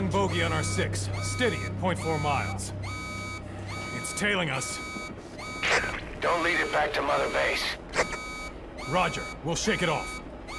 strong bogey on our 6, steady at .4 miles. It's tailing us. Don't lead it back to Mother Base. Roger, we'll shake it off.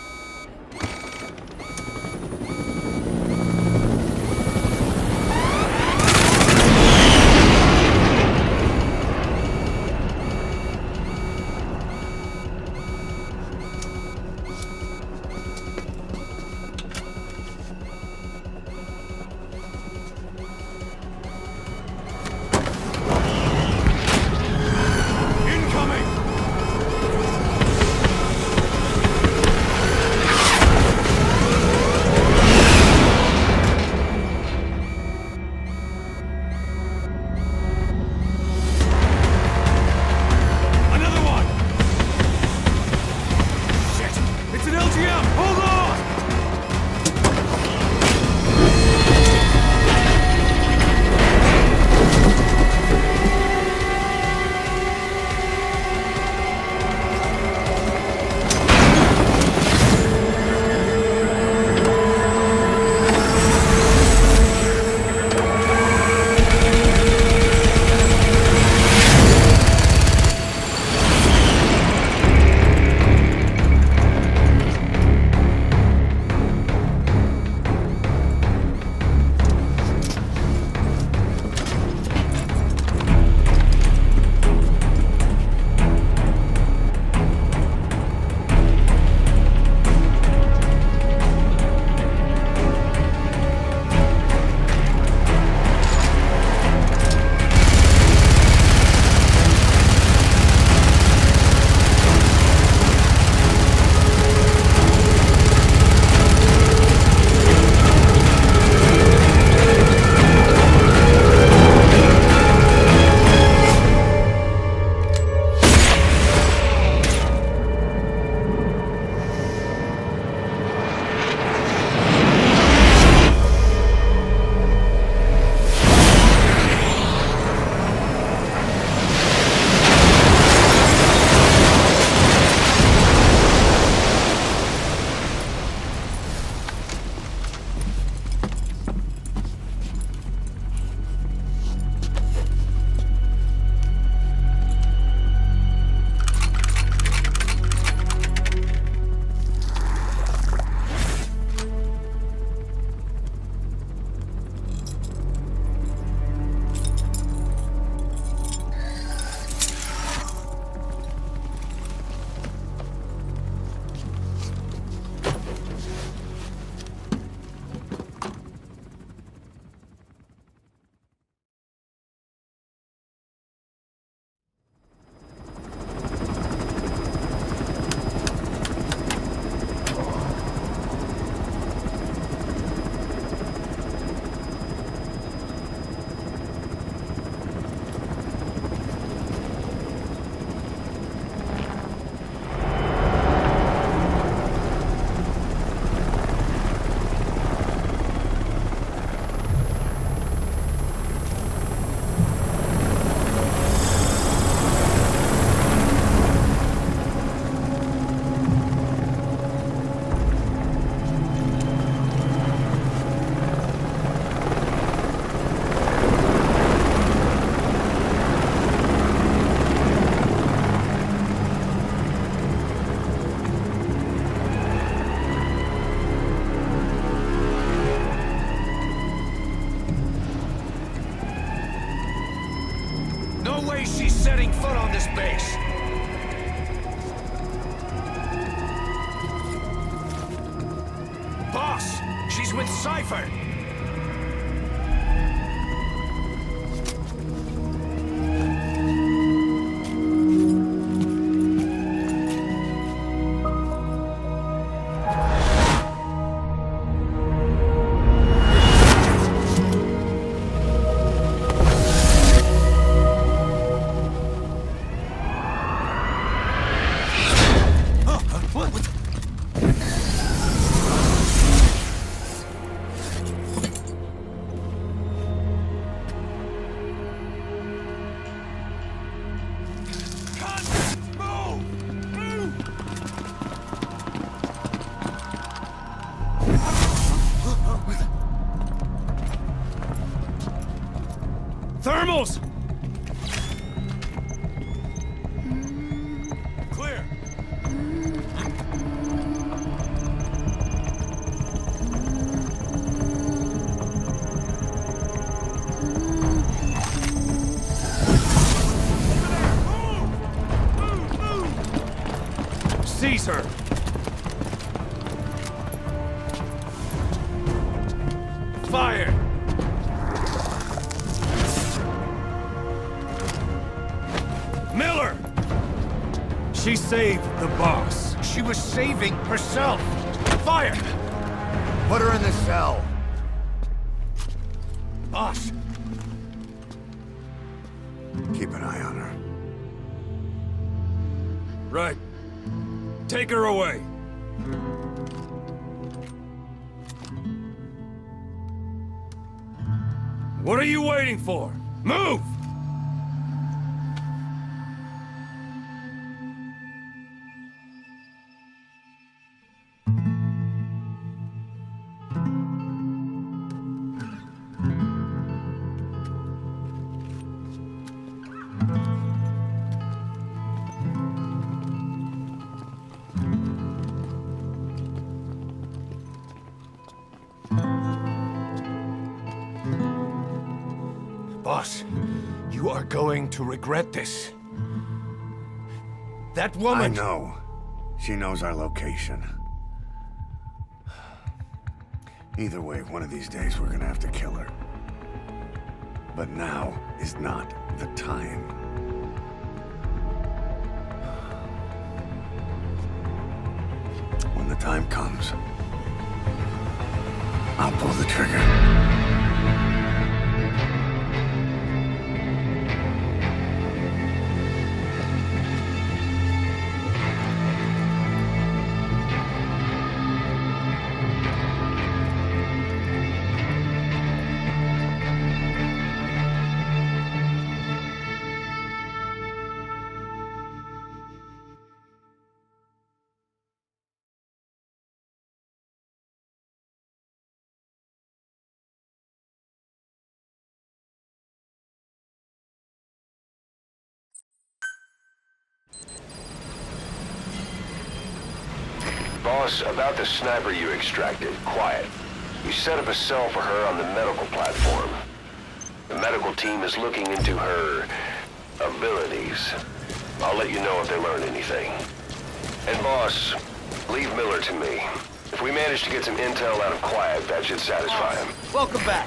She's setting foot on this base. Boss, she's with Cypher. Thermals! Clear. Seize her! Fire! Miller! She saved the boss. She was saving herself. Fire! Put her in the cell. Boss. Keep an eye on her. Right. Take her away. What are you waiting for? Move! Boss, you are going to regret this. That woman... I know. She knows our location. Either way, one of these days we're gonna have to kill her. But now is not the time. When the time comes, I'll pull the trigger. Boss, about the sniper you extracted, quiet. You set up a cell for her on the medical platform. The medical team is looking into her abilities. I'll let you know if they learn anything. And boss, leave Miller to me. If we manage to get some intel out of Quiet, that should satisfy him. Welcome back.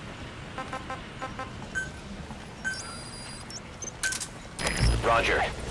Roger.